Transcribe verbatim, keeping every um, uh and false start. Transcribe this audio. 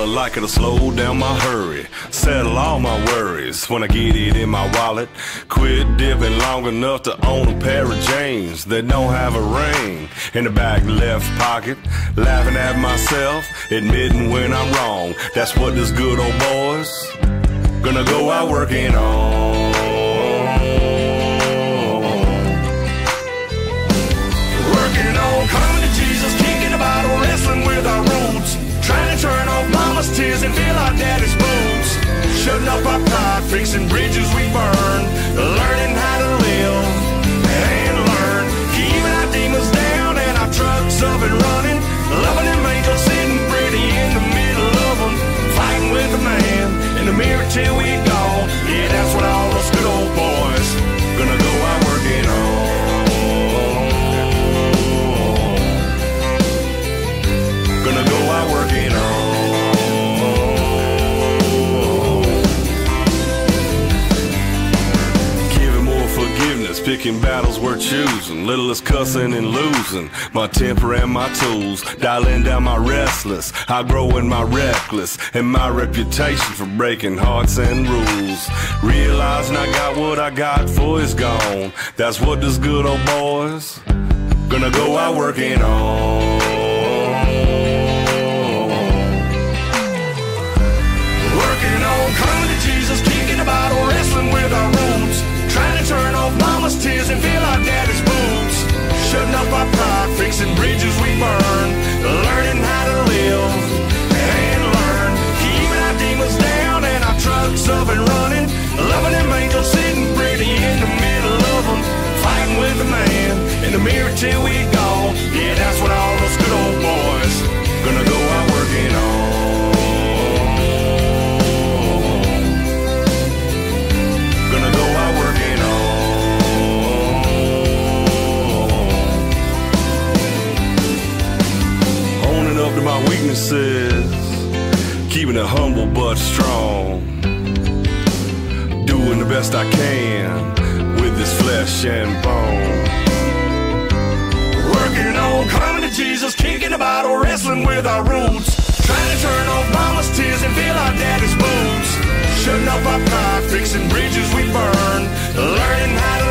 dollar like it'll slow down my hurry, settle all my worries when I get it in my wallet. Quit dipping long enough to own a pair of jeans that don't have a ring in the back left pocket. Laughing at myself, admitting when I'm wrong. That's what this good old boy's gonna go out working on. Working on, coming to Jesus, kicking a bottle, wrestling with our roots, trying to turn off mama's tears and feel our daddy's boots, shutting up our pride, fixing bridges we burn, learning how to live and learn, keeping our demons down and our trucks up and running, loving them angels sitting pretty in the middle of them, fighting with the man in the mirror till we gone. Yeah, that's what all those good old boys gonna go out working on. Gonna go out working on. Giving more forgiveness, picking battles we're choosing, little is cussing and losing my temper and my tools, dialing down my restless, outgrowing my reckless, and my reputation for breaking hearts and rules. Realizing I got what I got for is gone. That's what this good old boy's gonna go out working on. Coming to Jesus, kicking a bottle, wrestling with our roots, trying to turn off mama's tears and feel our daddy's boots, shutting up our pride, fixing bridges we burn, learning how to live and learn, keeping our demons down and our trucks up and running, loving them angels sitting pretty in the middle of them, fighting with the man in the mirror till we gone. Yeah, that's what all those good old boys gonna go out working on. Gonna go out working on. Owning up to my weaknesses, keeping it humble but strong, doing the best I can with this flesh and bone. Working on, coming to Jesus, kicking a bottle, wrestling with our roots, trying to turn off mama's tears and feel our daddy's boots, shutting up our pride, fixing bridges we burn, learning how to